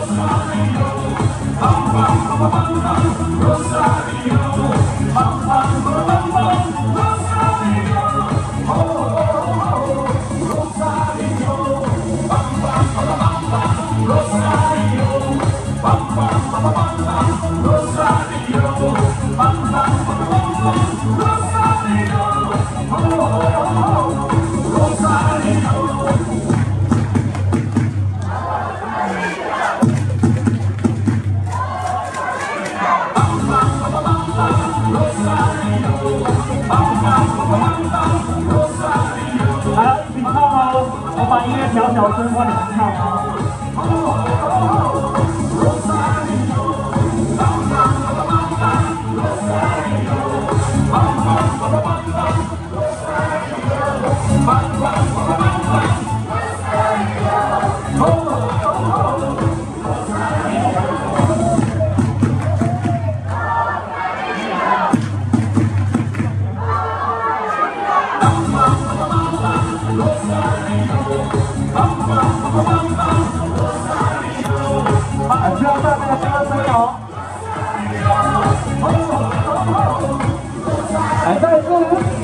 调小声，换你们唱哦。需要下面的歌声哦。来，再一次。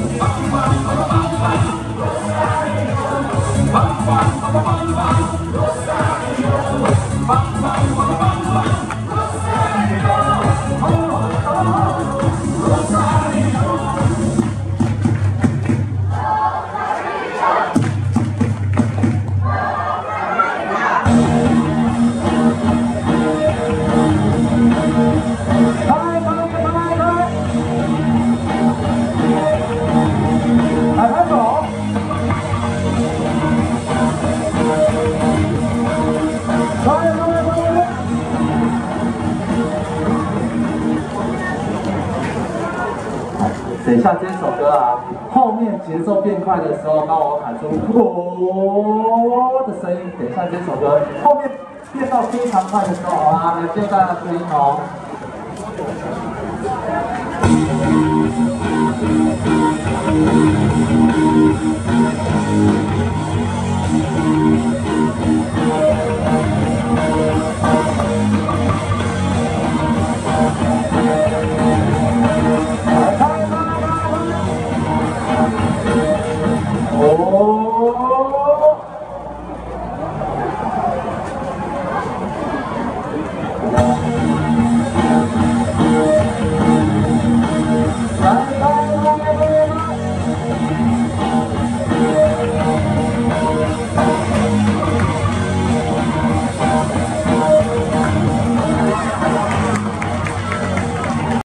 等一下，这首歌啊，后面节奏变快的时候，帮我喊出“哦”的声音。等一下，这首歌后面变到非常快的时候，好啊，来接大家的声音哦。